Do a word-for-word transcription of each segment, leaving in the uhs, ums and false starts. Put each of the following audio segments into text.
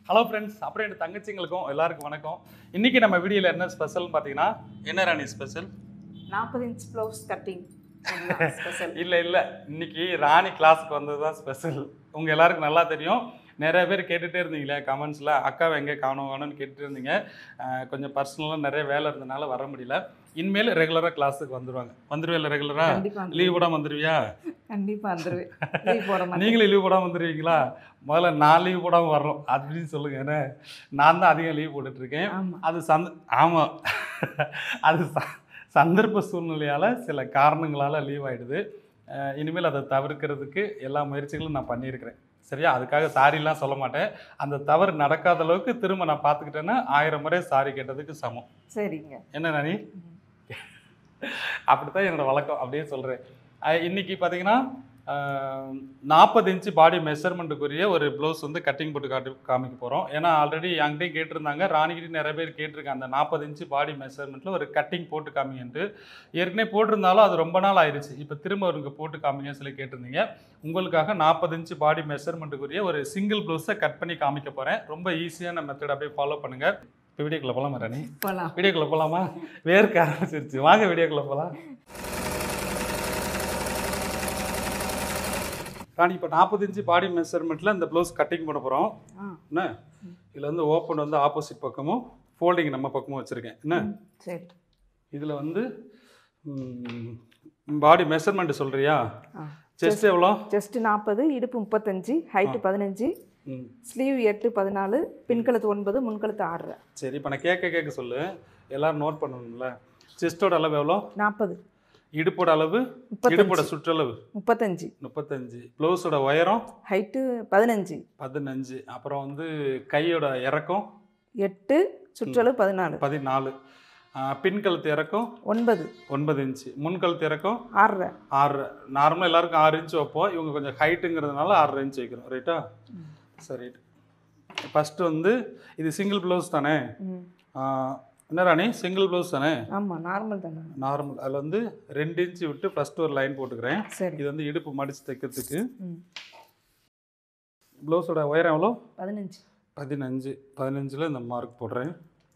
Hello friends, அப்புறம் என் தங்கச்சிங்களுக்கும் எல்லாருக்கும் வணக்கம். இன்னைக்கு நம்ம வீடியோவில் என்ன ஸ்பெஷல்னு பார்த்தீங்கன்னா, என்ன ராணி ஸ்பெஷல்? நாற்பது இன்ச் ப்ளவுஸ் கட்டிங் ஸ்பெஷல். இல்லை இல்லை இன்னைக்கு ராணி கிளாஸுக்கு வந்தது தான் ஸ்பெஷல். உங்கள் எல்லாருக்கும் நல்லா தெரியும். நிறைய பேர் கேட்டுகிட்டே இருந்தீங்களே கமெண்ட்ஸில், அக்காவை எங்கே காணும் காணும்னு கேட்டுட்டு இருந்தீங்க. கொஞ்சம் பர்சனலாக நிறைய வேலை இருந்தனால வர முடியல. இனிமேல் ரெகுலராக கிளாஸுக்கு வந்துடுவாங்க. வந்துடுவேல ரெகுலராக? லீவ் போடாமல் வந்துடுவியா? கண்டிப்பாக வந்துடுவேன். லீவ் போட மாட்டேன். நீங்களும் லீவ் போடாமல் வந்துடுவீங்களா? முதல்ல நான் லீவ் போடாமல் வர்றோம் அப்படின்னு சொல்லுங்க. ஏன்னா நான் தான் அதிகம் லீவ் போட்டுட்ருக்கேன். அது சந்த ஆமாம் அது ச சந்தர்ப்ப சூழ்நிலையால் சில காரணங்களால் லீவ் ஆகிடுது. இனிமேல் அதை தவிர்க்கிறதுக்கு எல்லா முயற்சிகளும் நான் பண்ணியிருக்கிறேன். சரியா? அதுக்காக சாரிலாம் சொல்ல மாட்டேன். அந்த தவறு நடக்காத அளவுக்கு திரும்ப நான் பார்த்துக்கிட்டேன்னா ஆயிரம் முறை சாரி கேட்டதுக்கு சமம். சரிங்க. என்ன நானி? அப்படித்தான் என்னோட வழக்கம், அப்படியே சொல்கிறேன். இன்னைக்கு பார்த்தீங்கன்னா நாற்பது இன்ச்சு பாடி மெஷர்மெண்ட்டுக்குரிய ஒரு ப்ளவுஸ் வந்து கட்டிங் போட்டு காட்டி காமிக்க போகிறோம். ஏன்னா ஆல்ரெடி என்கிட்டையும் கேட்டிருந்தாங்க, ராணிகிட்டையும் நிறைய பேர் கேட்டிருக்காங்க அந்த நாற்பது இன்ச்சு பாடி மெஷர்மெண்ட்டில் ஒரு கட்டிங் போட்டு காமிங்கன்ட்டு. ஏற்கனவே போட்டிருந்தாலும் அது ரொம்ப நாள் ஆயிடுச்சு. இப்போ திரும்ப அவருக்கு போட்டு காமிங்கன்னு சொல்லி கேட்டிருந்தீங்க. உங்களுக்காக நாற்பது இன்ச்சு பாடி மெஷர்மெண்ட்டுக்குரிய ஒரு சிங்கிள் ப்ளவுஸை கட் பண்ணி காமிக்க போகிறேன். ரொம்ப ஈஸியான மெத்தட், அப்படியே ஃபாலோ பண்ணுங்கள். இப்போ வீடியோக்குள்ளே போகலாமா ராணி? போகலாம். வீடியோக்குள்ளே போகலாமா? வேர்க்க ஆரம்பிச்சிருச்சு. வாங்க வீடியோக்குள்ளே போகலாம். ராணி, இப்போ நாற்பது இன்ச்சு பாடி மெஷர்மெண்ட்டில் இந்த ப்ளவுஸ் கட்டிங் பண்ண போகிறோம். என்ன இதில் வந்து ஓப்பன் வந்து ஆப்போசிட் பக்கமும் ஃபோல்டிங் நம்ம பக்கமும் வச்சுருக்கேன். என்ன சரி, இதில் வந்து பாடி மெஷர்மெண்ட் சொல்கிறியா? செஸ்ட் எவ்வளோ? செஸ்ட் நாற்பது, இடுப்பு முப்பத்தஞ்சு, ஹைட்டு பதினஞ்சு, ஸ்லீவ் எட்டு பதினாலு, பின்கழுத்து ஒன்பது, முன்கழுத்து ஆறு. சரி, இப்போ நான் கேட்க கேட்க சொல்லு, எல்லோரும் நோட் பண்ணணும்ல. செஸ்ட்டோட அளவு எவ்வளோ? நாற்பது. இடுப்போட அளவு? இடுப்போட சுற்றளவு முப்பத்தஞ்சு. முப்பத்தஞ்சு. ப்ளவுஸோட உயரம்? ஹைட்டு பதினஞ்சு. பதினஞ்சு. அப்புறம் வந்து கையோட இறக்கம்? எட்டு, சுற்றளவு பதினாலு. பதினாலு. பின்கழுத்து இறக்கம்? ஒன்பது. ஒன்பது இன்ச்சு. முன்கழுத்து இறக்கம்? ஆறு. ஆறு. நார்மலாக எல்லாருக்கும் ஆறு இன்ச்சு வைப்போம். இவங்க கொஞ்சம் ஹைட்டுங்கிறதுனால ஆறரை இன்ச்சு வைக்கிறோம். ரைட்டா? சரி. ஃபஸ்ட்டு வந்து இது சிங்கிள் ப்ளவுஸ் தானே? என்ன ராணி, சிங்கிள் ப்ளவுஸ் தானே? ஆமாம், நார்மல் தானே? நார்மல். அதில் வந்து ரெண்டு இன்ச்சு விட்டு ஃபஸ்ட்டு ஒரு லைன் போட்டுக்கிறேன். சரி. இது வந்து இடுப்பு மடித்து தைக்கிறதுக்கு. ப்ளவுஸோட உயரம் எவ்வளோ? பதினஞ்சு. பதினஞ்சு. பதினஞ்சில் இந்த மார்க் போடுறேன்.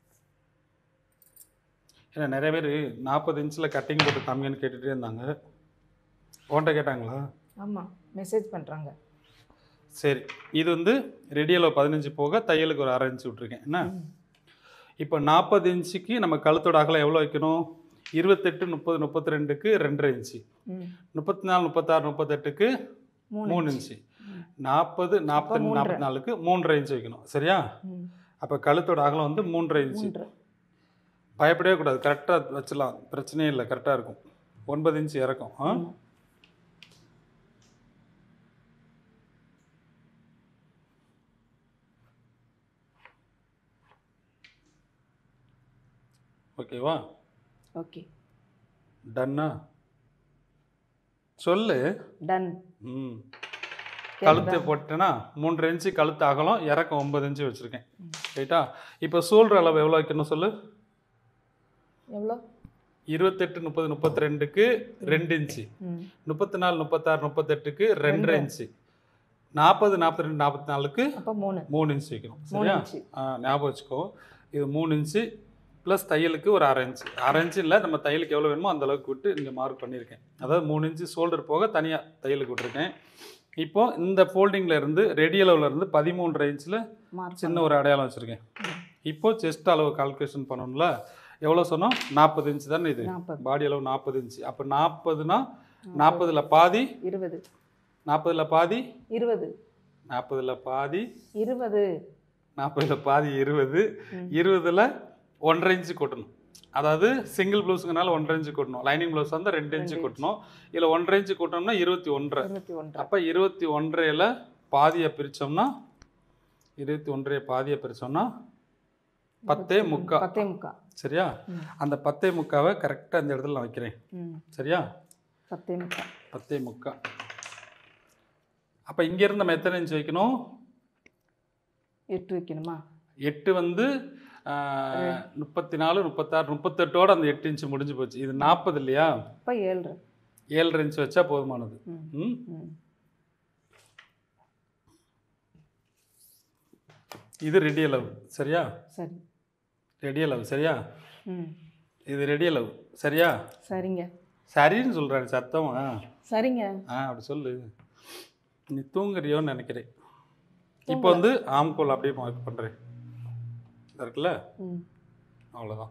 ஏன்னா நிறைய பேர் நாற்பது இன்ச்சில் கட்டிங் போட்டு காமிங்கன்னு கேட்டுகிட்டே இருந்தாங்க. உன்கிட்ட கேட்டாங்களா? ஆமாம், மெசேஜ் பண்ணுறாங்க. சரி, இது வந்து ரெடியில் பதினஞ்சு போக தையலுக்கு ஒரு அரை இன்ச்சு விட்ருக்கேன். என்ன இப்போ நாற்பது இன்ச்சுக்கு நம்ம கழுத்தோட அகலம் எவ்வளோ வைக்கணும்? இருபத்தெட்டு, முப்பது, முப்பத்தி ரெண்டுக்கு ரெண்டரை இன்ச்சு, முப்பத்தி நாலு, முப்பத்தாறு, முப்பத்தெட்டுக்கு மூணு இன்ச்சு, நாற்பது, நாற்பத்தி நாற்பத்தி நாலுக்கு மூன்றரை இன்ச்சு வைக்கணும். சரியா? அப்போ கழுத்தோட அகலம் வந்து மூன்றரை இன்ச்சு. பயப்படவே கூடாது, கரெக்டாக வச்சிடலாம், பிரச்சனையே இல்லை, கரெக்டாக இருக்கும். ஒன்பது இன்ச்சு இறக்கும். ஆ ஓகேவா? ஓகே. டன்னா? சொல்லு. டன். ம் கழுத்து போட்டேன்னா மூன்றரை இன்ச்சு கழுத்து அகலம், இறக்கம் ஒன்பது இன்ச்சு வச்சுருக்கேன். ரைட்டா? இப்போ சூழ்ற அளவு எவ்வளோ வைக்கணும் சொல்லு? எவ்வளோ? இருபத்தெட்டு, முப்பது, முப்பத்தி ரெண்டுக்கு ரெண்டு இன்ச்சு, முப்பத்தி நாலு, முப்பத்தாறு, முப்பத்தெட்டுக்கு ரெண்டரை இன்ச்சு, நாற்பது, நாற்பத்தி ரெண்டு, நாற்பத்தி நாலுக்கு மூணு மூணு இன்ச்சு வைக்கணும். சரியா? ஞாபகம் வச்சுக்கோ. இது மூணு இன்ச்சு ப்ளஸ் தையலுக்கு ஒரு அரை இன்ச்சு. அரை இன்ச்சு இல்லை, நம்ம தையலுக்கு எவ்வளோ வேணுமோ அந்த அளவுக்கு விட்டு இங்கே மார்க் பண்ணியிருக்கேன். அதாவது மூணு இன்ச்சு ஷோல்டர் போக தனியாக தையலுக்கு விட்டுருக்கேன். இப்போது இந்த ஃபோல்டிங்கில் இருந்து ரெடி அளவில் இருந்து பதிமூன்றரை இன்ச்சில் சின்ன ஒரு அடையாளம் வச்சுருக்கேன். இப்போது செஸ்ட் அளவு கால்குலேஷன் பண்ணணும்ல. எவ்வளோ சொன்னோம்? நாற்பது இன்ச்சு தானே இது பாடி அளவு? நாற்பது இன்ச்சு. அப்போ நாற்பதுனா நாற்பதில் பாதி இருபது, நாற்பதில் பாதி இருபது, நாற்பதில் பாதி இருபது, நாற்பதில் பாதி இருபது, இருபதில் ஒன்றரை இன்ச்சு கொட்டணும். அதாவது சிங்கிள் ப்ளவுஸுங்கனால ஒன்றரை இன்ச்சு கொட்டணும். லைனிங் ப்ளவுஸ் வந்து ரெண்டு இன்ச்சு கொட்டணும். இதில் ஒன்றரை இன்ச்சு கொட்டணும்னா இருபத்தி ஒன்றரை. அப்போ இருபத்தி ஒன்றையில் பாதியை பிரித்தோம்னா, இருபத்தி ஒன்றையை பாதியை பிரித்தோம்னா பத்தே முக்கா. பத்தே முக்கா. சரியா? அந்த பத்தே முக்காவை கரெக்டாக இந்த இடத்துல நான் வைக்கிறேன். சரியா? பத்தே முக்கா. பத்தே முக்கா. அப்போ இங்கேருந்து நம்ம எத்தனை இன்ச்சு வைக்கணும்? எட்டு வைக்கணுமா? எட்டு வந்து முப்பத்தி நாலு, முப்பத்தாறு, முப்பத்தெட்டோட அந்த எட்டு இன்ச்சு முடிஞ்சு போச்சு. இது நாற்பது இல்லையா? இப்போ ஏழரை ஏழரை இன்ச்சு வச்சா போதுமானது. ம் இது ரெடி அளவு சரியா? சரி. ரெடி அளவு சரியா? ம். இது ரெடி அளவு சரியா? சரிங்க. சரின்னு சொல்கிறேன் சத்தம். சரிங்க. ஆ அப்படி சொல்லு. நீ தூங்குறியோன்னு நினைக்கிறேன். இப்போ வந்து ஆம்கோல் அப்படியே மார்க் பண்ணுறேன் இருக்குல்ல? ம். அவ்வளோதான்.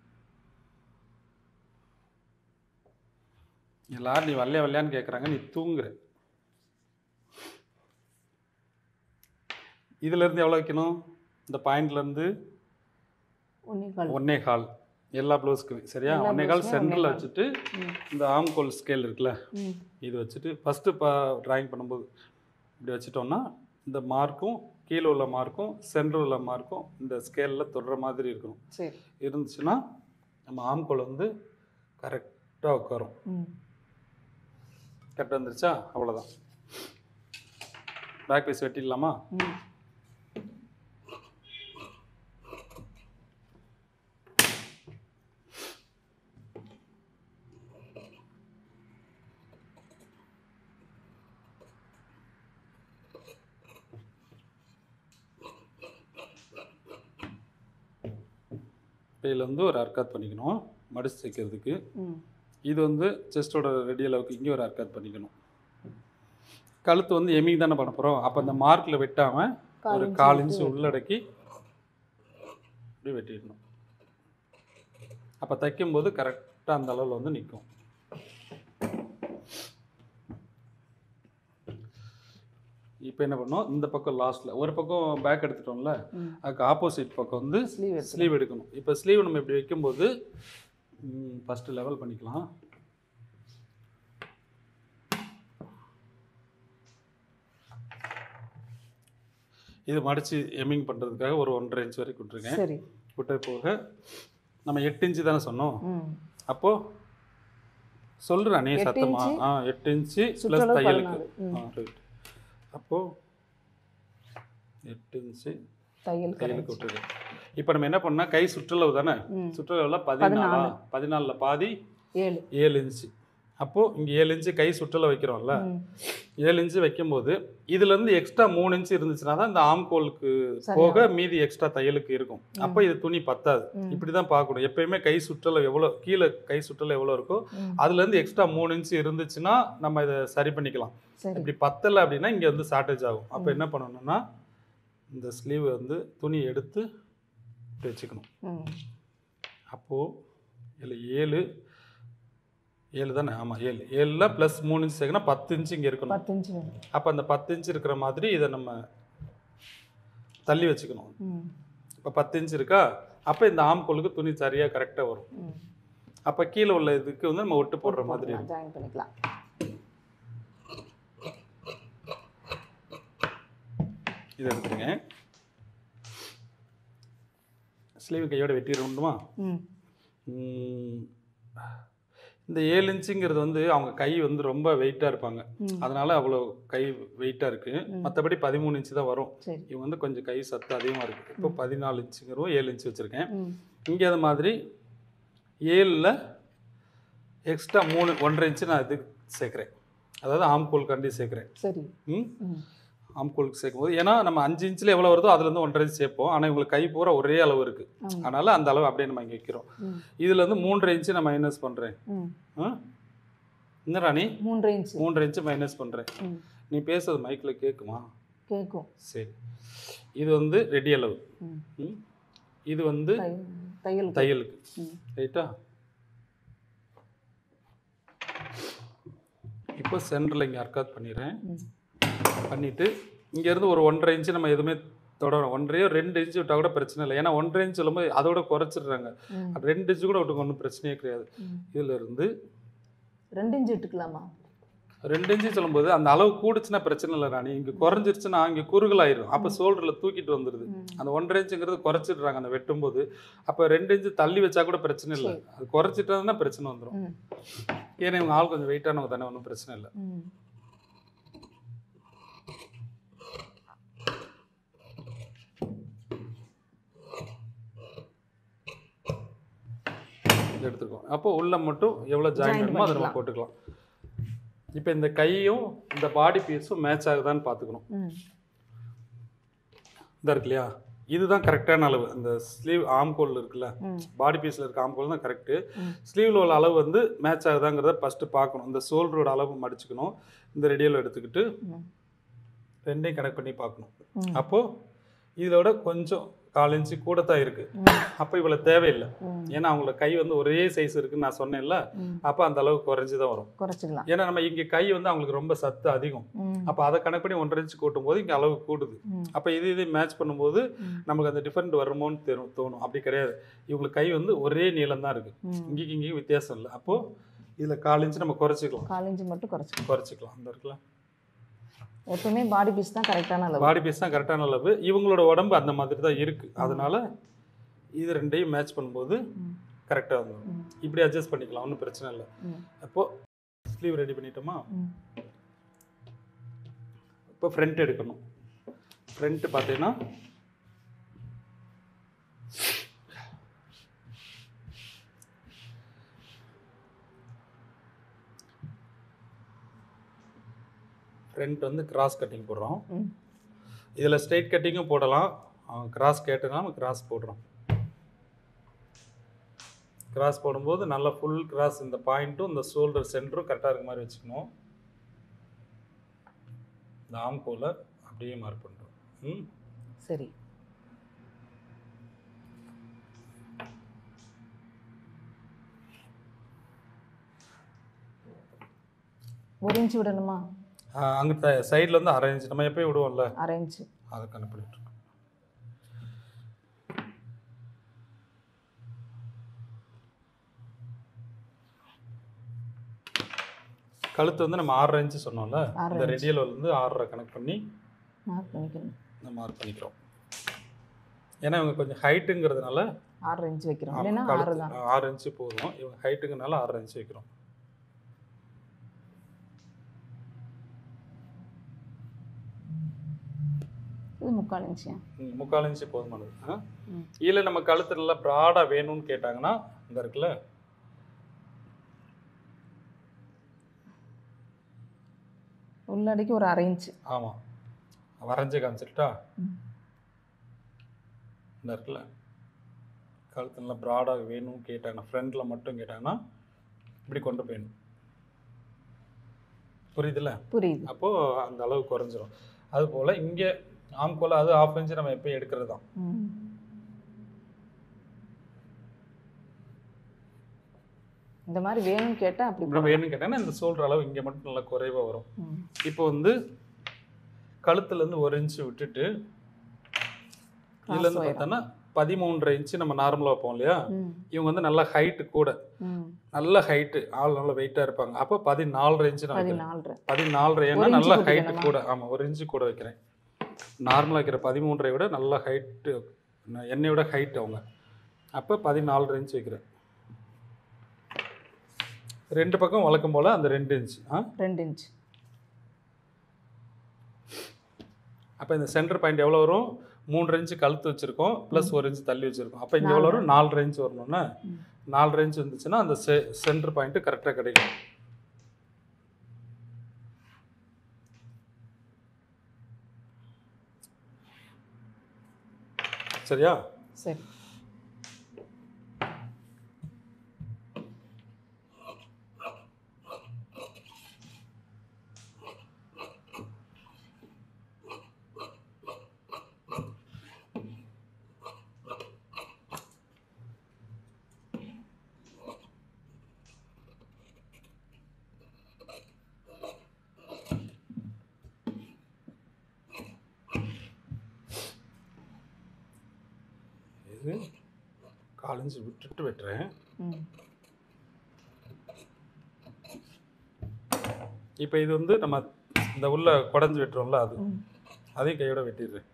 எல்லாரும் நீ வரலையா வரலையான்னு கேட்குறாங்க, நீ தூங்குற. இதுலேருந்து எவ்வளோ வைக்கணும்? இந்த பாயிண்ட்லேருந்து ஒன்னே கால் எல்லா ப்ளவுஸ்க்குமே சரியா? ஒன்னே கால் சென்டரில் வச்சுட்டு இந்த ஆம்கோல் ஸ்கேல் இருக்குல்ல, இது வச்சுட்டு ஃபஸ்ட்டு இப்போ ட்ராயிங் பண்ணும்போது இப்படி வச்சுட்டோம்னா இந்த மார்க்கும் கீழே உள்ள மார்க்கும் சென்டர் உள்ள மார்க்கும் இந்த ஸ்கேலில் தொடுற மாதிரி இருக்கணும். சரி. இருந்துச்சுன்னா நம்ம ஆம்கோல் வந்து கரெக்டாக உட்காரும். கரெக்டாக வந்துருச்சா? அவ்வளோதான். பேக் பீஸ் வெட்டிடலாமா? இதில் வந்து ஒரு அர்க்காத் பண்ணிக்கணும் மடிச்சு தைக்கிறதுக்கு. இது வந்து செஸ்டோட ரெடி அளவுக்கு இங்கே ஒரு அர்க்காத் பண்ணிக்கணும். கழுத்து வந்து எமிங் தானே பண்ண போகிறோம். அப்போ அந்த மார்க்கில் வெட்டாமல் ஒரு கால் இன்ச்சு உள்ளடக்கி இப்படி வெட்டிடணும். அப்போ தைக்கும்போது கரெக்டாக அந்த அளவில் வந்து நிற்கும். இப்போ என்ன பண்ணோம், இந்த பக்கம் லாஸ்ட்டில் ஒரு பக்கம் பேக் எடுத்துட்டோம்ல, அதுக்கு ஆப்போசிட் பக்கம் வந்து ஸ்லீவ் எடுக்கணும். இப்போ ஸ்லீவ் நம்ம இப்படி வைக்கும்போது ஃபஸ்ட்டு லெவல் பண்ணிக்கலாம். இது மடித்து எம்மிங் பண்ணுறதுக்காக ஒரு ஒன்றரை இன்ச் வரைக்கும் விட்டுருக்கேன். சரி. விட்ட போக நம்ம எட்டு இன்ச்சு தானே சொன்னோம். அப்போது சொல்கிறேன் நீ சத்தமா. ஆ எட்டு இன்ச்சு ப்ளஸ் தையலுக்கு. ஆ ரைட். அப்போது எட்டு இன்ச்சு தையல் தையலுக்கு விட்டுருக்கேன். இப்போ நம்ம என்ன பண்ணால் கை சுற்றளவு தானே, சுற்றளவில் பதினாலா பதினாலில் பாதி ஏழு ஏழு இன்ச்சு. அப்போது இங்கே ஏழு இன்ச்சு கை சுற்றளவு வைக்கிறோம்ல, ஏழு இன்ச்சு வைக்கும்போது இதுலேருந்து எக்ஸ்ட்ரா மூணு இன்ச்சு இருந்துச்சுன்னா தான் இந்த ஆம்கோலுக்கு போக மீதி எக்ஸ்ட்ரா தையலுக்கு இருக்கும். அப்போ இது துணி பத்தாது. இப்படி தான் பார்க்கணும். எப்பயுமே கை சுற்றளவு எவ்வளோ கீழே கை சுற்றளவு எவ்வளோ இருக்கோ அதுலேருந்து எக்ஸ்ட்ரா மூணு இன்ச்சு இருந்துச்சுன்னா நம்ம இதை சரி பண்ணிக்கலாம். இப்படி பத்தலை அப்படின்னா இங்கே வந்து ஷார்ட்டேஜ் ஆகும். அப்போ என்ன பண்ணணும்னா இந்த ஸ்லீவ் வந்து துணி எடுத்து வச்சுக்கணும். அப்போது இதில் ஏழு ஏழு தானே? ஆமாம் ஏழு. ஏழில் ப்ளஸ் மூணு இன்ச்சு சேர்க்கணும், பத்து இன்ச்சு இங்கே இருக்கணும். பத்து இன்ச்சு. அப்போ அந்த பத்து இன்ச்சு இருக்கிற மாதிரி இதை நம்ம தள்ளி வச்சுக்கணும். இப்போ பத்து இன்ச்சு இருக்கா, அப்போ இந்த ஆம்கோலுக்கு துணி சரியாக கரெக்டாக வரும். அப்போ கீழே உள்ள இதுக்கு வந்து நம்ம ஒட்டு போடுற மாதிரி ஜாயின் பண்ணிக்கலாம். இதை எடுத்துருங்க. ஸ்லீவ் கையோட வெட்டிடுமா? இந்த ஏழு இன்ச்சுங்கிறது வந்து அவங்க கை வந்து ரொம்ப வெயிட்டாக இருப்பாங்க, அதனால அவ்வளோ கை வெயிட்டாக இருக்குது. மற்றபடி பதிமூணு இன்ச்சு தான் வரும். இவங்க வந்து கொஞ்சம் கை சத்து அதிகமாக இருக்குது. இப்போ பதினாலு இன்ச்சுங்கிறவும் ஏழு இன்ச்சு வச்சுருக்கேன். இங்கே அது மாதிரி ஏழில் எக்ஸ்ட்ரா மூணு ஒன்றரை இன்ச்சு நான் இது சேர்க்குறேன், அதாவது ஆம்கோல் கண்டி சேர்க்குறேன். சரி. ம் ஆம்கோலுக்கு சேர்க்கும்போது ஏன்னா நம்ம அஞ்சு இன்ச்சில் எவ்வளோ வருதோ அதுலேருந்து ஒன்றரை இன்ச்சு சேர்ப்போம். ஆனால் இவங்களுக்கு கை பூரா ஒரே அளவு இருக்குது, அதனால் அந்த அளவு அப்படியே நம்ம இங்கே வைக்கிறோம். இதில் வந்து மூன்றரை இன்ச்சு நான் மைனஸ் பண்ணுறேன். என்ன ராணி? மூன்றரை இன்ச்சு மூன்றரை இன்ச்சு மைனஸ் பண்ணுறேன். நீ பேசுறது மைக்கில் கேட்குமா? கேட்கும். சரி. இது வந்து ரெடி அளவு, இது வந்து தையல் தையலுக்கு. ரைட்டா? இப்போ சென்டரில் இங்கே அர்க்காத் பண்ணிடுறேன். பண்ணிவிட்டு இங்கேருந்து ஒரு ஒன்றரை இன்ச்சு நம்ம எதுவுமே தொடரும். ஒன்றையோ ரெண்டு இன்ச்சு விட்டால் கூட பிரச்சனை இல்லை. ஏன்னா ஒன்றரை இன்ச்சு சொல்லும்போது அதோட குறைச்சிடுறாங்க. ரெண்டு இன்ச்சு கூட விட்டுங்க, ஒன்றும் பிரச்சனையே கிடையாது. இதில் இருந்து ரெண்டு இன்ச்சு விட்டுக்கலாமா? ரெண்டு இன்ச்சு சொல்லும்போது அந்த அளவு கூடுச்சுன்னா பிரச்சனை இல்லை ராணி. இங்கே குறைஞ்சிருச்சுன்னா இங்கே குறுகல் ஆயிரும். அப்போ ஷோல்டரில் தூக்கிட்டு வந்துடுது. அந்த ஒன்றரை இன்ச்சுங்கிறது குறைச்சிடுறாங்க அந்த வெட்டும்போது. அப்போ ரெண்டு இன்ச்சு தள்ளி வச்சா கூட பிரச்சனை இல்லை. அது குறைச்சிட்டா பிரச்சனை வந்துடும். ஏன்னா இவங்க ஆள் கொஞ்சம் வெயிட்டானவங்க தானே, ஒன்றும் பிரச்சனை இல்லை. எடுத்துக்கோம். அப்போ உள்ள மட்டும் எவ்வளோ ஜாயின் வேணுமோ அதை நம்ம போட்டுக்கலாம். இப்போ இந்த கையும் இந்த பாடி பீஸும் மேட்ச் ஆகுதான்னு பார்த்துக்கணும். இந்த இருக்கு இல்லையா, இதுதான் கரெக்டான அளவு. அந்த ஸ்லீவ் ஆம் கோல் இருக்குல்ல, பாடி பீஸில் இருக்க ஆம் கோல் தான் கரெக்டு. ஸ்லீவில் உள்ள அளவு வந்து மேட்ச் ஆகுதாங்கிறத ஃபஸ்ட்டு பார்க்கணும். இந்த ஷோல்டரோட அளவு மடிச்சுக்கணும். இந்த ரெடியில் எடுத்துக்கிட்டு ரெண்டையும் கனெக்ட் பண்ணி பார்க்கணும். அப்போது இதோட கொஞ்சம் கால் இன்ச்சு கூட தான் இருக்குது. அப்போ இவ்வளோ தேவையில்லை. ஏன்னா அவங்களோட கை வந்து ஒரே சைஸ் இருக்குன்னு நான் சொன்னேன்ல, அப்போ அந்த அளவுக்கு குறைஞ்சி தான் வரும். குறைச்சிக்கலாம். ஏன்னா நம்ம இங்கே கை வந்து அவங்களுக்கு ரொம்ப சத்து அதிகம். அப்போ அதை கணக்கு பண்ணி ஒன்றரை இன்ச்சு கூட்டும் போது இங்கே அளவு கூடுது. அப்போ இது இது மேட்ச் பண்ணும்போது நமக்கு அந்த டிஃப்ரெண்ட் வருமோன்னு தெரியும் தோணும். அப்படி கிடையாது. இவங்களுக்கு கை வந்து ஒரே நீளம் தான் இருக்குது. இங்கேக்கு இங்கேயும் வித்தியாசம் இல்லை. அப்போது இதில் கால் இன்ச்சு நம்ம குறைச்சிக்கலாம். கால் இன்ச்சு மட்டும் குறைச்சிக்கலாம் குறைச்சிக்கலாம் அந்த இருக்குல்ல. எப்பவுமே பாடி பீஸ் தான் கரெக்டான அளவு. பாடி பீஸ் தான் கரெக்டான அளவு. இவங்களோட உடம்பு அந்த மாதிரி தான் இருக்குது. அதனால இது ரெண்டையும் மேட்ச் பண்ணும்போது கரெக்டாக வந்துடும். இப்படி அட்ஜஸ்ட் பண்ணிக்கலாம், ஒன்றும் பிரச்சனை இல்லை. அப்போது ஸ்லீவ் ரெடி பண்ணிட்டோமா? இப்போ ஃப்ரண்ட் எடுக்கணும். ஃப்ரண்ட்டு பார்த்தீங்கன்னா ஃப்ரண்ட் வந்து கிராஸ் கட்டிங் போடுறோம். இதில் ஸ்ட்ரெயிட் கட்டிங்கும் போடலாம். கிராஸ் கேட்டனா கிராஸ் போடுறோம். கிராஸ் போடும்போது நல்லா ஃபுல் கிராஸ் இந்த பாயிண்ட்டும் இந்த ஷோல்டர் சென்டரும் கரெக்டாக இருக்க மாதிரி வச்சுக்கணும். இந்த ஆம் கோலை அப்படியே மார்க் பண்ணுறோம். ம் சரி. ஒரு இன்ச்சு விடணுமா? அங்கே சைடில் வந்து அரை இன்ச்சு நம்ம எப்போயும் விடுவோம்ல, அரை இன்ச்சு அதை கணக்கு பண்ணிட்டு இருக்கோம். கழுத்து வந்து நம்ம ஆறரை இன்ச்சு சொன்னோம்ல, இந்த ரெடியல் வந்து ஆறரை கனெக்ட் பண்ணி மார்க் பண்ணிக்கணும். நம்ம மார்க் பண்ணிக்கிறோம். ஏன்னா இவங்க கொஞ்சம் ஹைட்டுங்கிறதுனால ஆறரை இன்ச்சு வைக்கிறோம். இல்லைன்னா ஆறு தான். ஆறு இன்ச்சு போதும். இவங்க ஹைட்டுங்கிறதுனால ஆறரை இன்ச்சு வைக்கிறோம். இது முக்கால் இன்ச்சு. முக்கால் இன்ச்சு போதுமானது. இல்லை நம்ம கழுத்து நல்லா ப்ராடாக வேணும்னு கேட்டாங்கன்னா இந்த இருக்குல்ல, உள்ளடிக்கு ஒரு அரை இன்ச்சு. ஆமாம், வரைஞ்சி காமிச்சிட்டா இந்த இருக்குல்ல, கழுத்து நல்லா ப்ராடாக வேணும்னு கேட்டாங்கன்னா ஃப்ரண்டில் மட்டும் கேட்டாங்கன்னா இப்படி கொண்டு போயிடணும். புரியுதுல்ல? புரியுது. அப்போது அந்த அளவு குறைஞ்சிரும். அதுபோல் இங்கே ஆம் கோலை அது ஆஃப் இன்ச்சு நம்ம எப்போ எடுக்கிறது தான். இந்த மாதிரி வேணும்னு கேட்டால் அப்படி நம்ம வேணும்னு கேட்டாங்கன்னா இந்த ஷோல்டர் அளவு இங்கே மட்டும் நல்லா குறைவாக வரும். இப்போ வந்து கழுத்துலேருந்து ஒரு இன்ச்சு விட்டுட்டு இதுலேருந்து பார்த்தோன்னா பதிமூன்றரை இன்ச்சு நம்ம நார்மலாக வைப்போம் இல்லையா, இவங்க வந்து நல்ல ஹைட்டு கூட, நல்ல ஹைட்டு, ஆள் நல்ல வெயிட்டாக இருப்பாங்க. அப்போ பதினாலரை இன்ச்சு நான் வைக்கிறேன். பதினாலரை ஏன்னா நல்ல ஹைட்டு கூட. ஆமாம், ஒரு இன்ச்சு கூட வைக்கிறேன். நார்மலாக வைக்கிற பதிமூன்றரை விட நல்ல ஹைட்டு, என்னை விட ஹைட் அவங்க. அப்போ பதினாலரை இன்ச்சு வைக்கிறேன். ரெண்டு பக்கம் வழக்கம் போல் அந்த ரெண்டு இன்ச்சு. ஆ ரெண்டு இன்ச்சு. அப்போ இந்த சென்டர் பாயிண்ட் எவ்வளோ வரும்? மூன்றரை இன்ச்சு கழுத்து வச்சுருக்கோம், ப்ளஸ் ஒரு இன்ச்சு தள்ளி வச்சுருக்கோம். அப்போ இங்கே எவ்வளோ வரும்? நாலரை இன்ச்சு வரணும்னா, நாலரை இன்ச்சு வந்துச்சுன்னா அந்த செ சென்டர் பாயிண்ட்டு கரெக்டாக கிடைக்கும். சரியா? சரி. இது கால் இன்ச்சு விட்டுட்டு வெட்டுறேன். இப்போ இது வந்து நம்ம இந்த உள்ள குடஞ்சி வெட்டுறோம்ல, அது அதையும் கையோட வெட்டிடுறேன்.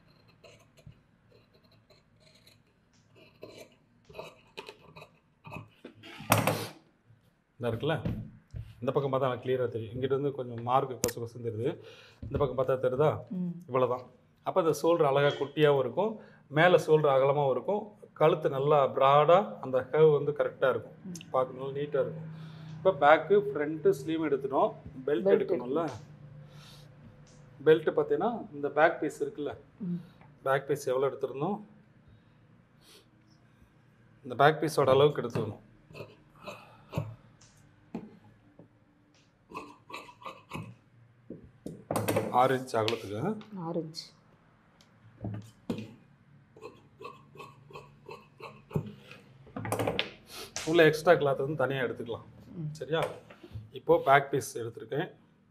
இந்த இருக்குல்ல, இந்த பக்கம் பார்த்தா எனக்கு கிளியராக தெரியும். இங்கிட்ட வந்து கொஞ்சம் மார்க்கு கொசு கொசுன்னு தெரியுது. இந்த பக்கம் பார்த்தா தெரியுதா? இவ்வளோதான். அப்போ அந்த ஷோல்டர் அழகாக குட்டியாகவும் இருக்கும், மேலே ஷோல்டர் அகலமாகவும் இருக்கும், கழுத்து நல்லா ப்ராடாக அந்த ஹேவ் வந்து கரெக்டாக இருக்கும், பார்க்க நல்லா நீட்டாக இருக்கும். இப்போ பேக்கு ஃப்ரண்ட்டு ஸ்லீவ் எடுத்துட்டோம். பெல்ட் எடுக்கணும்ல, பெல்ட்டு பார்த்தீங்கன்னா இந்த பேக் பீஸ் இருக்குல்ல, பேக் பீஸ் எவ்வளோ எடுத்துருந்தோம், இந்த பேக் பீஸோட அளவுக்கு எடுத்துக்கணும். ஆறு இன்ச் அகலத்துக்கு. ஆறு இன்ச். உள்ள எக்ஸ்ட்ரா கிளாத் வந்து தனியாக எடுத்துக்கலாம். சரியா? இப்போது பேக் பீஸ் எடுத்திருக்கேன்.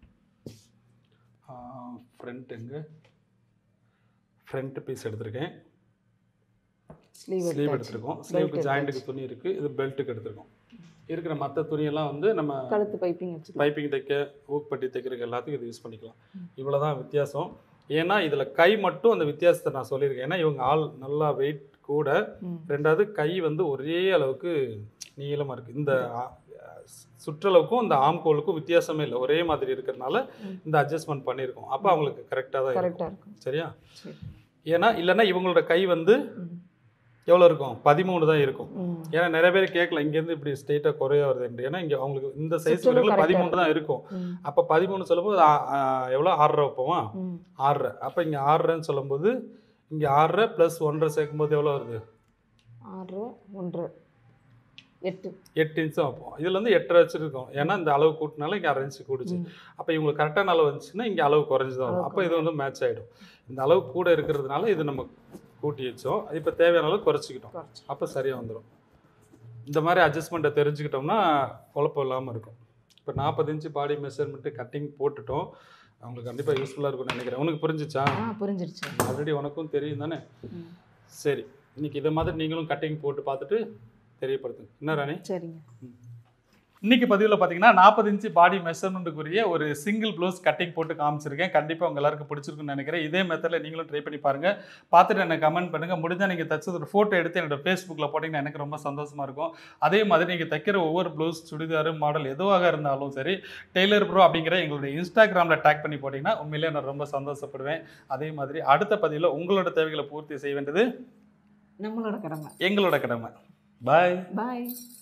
ஃப்ரண்ட் எங்கே, ஃப்ரண்ட் பீஸ் எடுத்திருக்கேன். ஸ்லீவ் எடுத்திருக்கோம். ஸ்லீவுக்கு ஜாயிண்ட்டுக்கு துணி இருக்குது. இது பெல்ட்டுக்கு எடுத்திருக்கோம். இருக்கிற மற்ற துணியெல்லாம் வந்து நம்ம கழுத்து பைப்பிங் பைப்பிங் தைக்க, ஊக்பட்டி தைக்கிறதுக்கு எல்லாத்துக்கும் இது யூஸ் பண்ணிக்கலாம். இவ்வளோ தான் வித்தியாசம். ஏன்னா இதில் கை மட்டும் அந்த வித்தியாசத்தை நான் சொல்லியிருக்கேன். ஏன்னா இவங்க ஆள் நல்லா வெயிட் கூட, ரெண்டாவது கை வந்து ஒரே அளவுக்கு நீளமாக இருக்குது. இந்த சுற்றளவுக்கும் இந்த ஆம்கோலுக்கும் வித்தியாசமே இல்லை, ஒரே மாதிரி இருக்கிறதுனால இந்த அட்ஜஸ்ட்மெண்ட் பண்ணியிருக்கோம். அப்போ அவங்களுக்கு கரெக்டாக தான் இருக்கும். சரியா? ஏன்னா இல்லைன்னா இவங்களோட கை வந்து எவ்வளோ இருக்கும், பதிமூணு தான் இருக்கும். ஏன்னா நிறைய பேர் கேட்கல இங்கேருந்து இப்படி ஸ்ட்ரெயிட்டாக குறைய வருது. ஏன்னா இங்கே அவங்களுக்கு இந்த சைஸ் பதிமூணு தான் இருக்கும். அப்போ பதிமூணு சொல்லும்போது எவ்வளோ ஆறரை வைப்போமா, ஆறரை. அப்போ இங்கே ஆறரைன்னு சொல்லும்போது இங்கே ஆறரை ப்ளஸ் ஒன்றரை சேர்க்கும்போது எவ்வளோ வருது, ஆறு ஒன்று எட்டு எட்டு இன்ச்சும் வைப்போம். இதில் வந்து எட்டரை வச்சுருக்கோம். ஏன்னா இந்த அளவு கூட்டினால இங்கே அரை இன்ச்சு கூடுச்சு. அப்போ இவங்களுக்கு கரெக்டான அளவு வந்துச்சுன்னா இங்கே அளவு குறைஞ்சி தான் வரும். அப்போ இது வந்து மேட்ச் ஆகிடும். இந்த அளவு கூட இருக்கிறதுனால இது நம்ம கூட்டி வச்சோம். இப்போ தேவையான அளவு குறைச்சிக்கிட்டோம். அப்போ சரியாக வந்துடும். இந்த மாதிரி அட்ஜஸ்ட்மெண்ட்டை தெரிஞ்சுக்கிட்டோம்னா குழப்பம் இல்லாமல் இருக்கும். இப்போ நாற்பது இன்ச்சு பாடி மெஷர்மெண்ட்டு கட்டிங் போட்டுட்டோம். அவங்களுக்கு கண்டிப்பாக யூஸ்ஃபுல்லாக இருக்கும்னு நினைக்கிறேன். உனக்கு புரிஞ்சிச்சா? புரிஞ்சிருச்சு. ஆல்ரெடி உனக்கும் தெரியும் தானே? சரி, இன்னைக்கு இதை மாதிரி நீங்களும் கட்டிங் போட்டு பார்த்துட்டு தெரியப்படுத்துங்க. என்ன ராணி? சரிங்க. இன்னைக்கு பதிவில் பார்த்தீங்கன்னா நாற்பது இன்ச்சு பாடி மெஷர்மெண்ட்டுக்குரிய ஒரு சிங்கிள் ப்ளவுஸ் கட்டிங் போட்டு காமிச்சிருக்கேன். கண்டிப்பாக உங்கள் எல்லாருக்கும் பிடிச்சிருக்குன்னு நினைக்கிறேன். இதே மெத்தடில் நீங்களும் ட்ரை பண்ணி பாருங்கள். பார்த்துட்டு எனக்கு கமெண்ட் பண்ணுங்கள். முடிஞ்சால் நீங்கள் தைச்சது ஒரு ஃபோட்டோ எடுத்து என்னோட ஃபேஸ்புக்கில் போட்டிங்கன்னா எனக்கு ரொம்ப சந்தோஷமாக இருக்கும். அதே மாதிரி நீங்கள் தைக்கிற ஒவ்வொரு ப்ளவுஸ், சுடிதார், மாடல் எதுவாக இருந்தாலும் சரி, டெய்லர் ப்ரோ அப்படிங்கிற எங்களுடைய இன்ஸ்டாகிராமில் டேக் பண்ணி போட்டிங்கன்னா உண்மையிலேயே நான் ரொம்ப சந்தோஷப்படுவேன். அதே மாதிரி அடுத்த பதிவில் உங்களோட தேவைகளை பூர்த்தி செய்ய வேண்டியது நம்மளோட கடமை, எங்களோட கடமை. பாய் பாய்.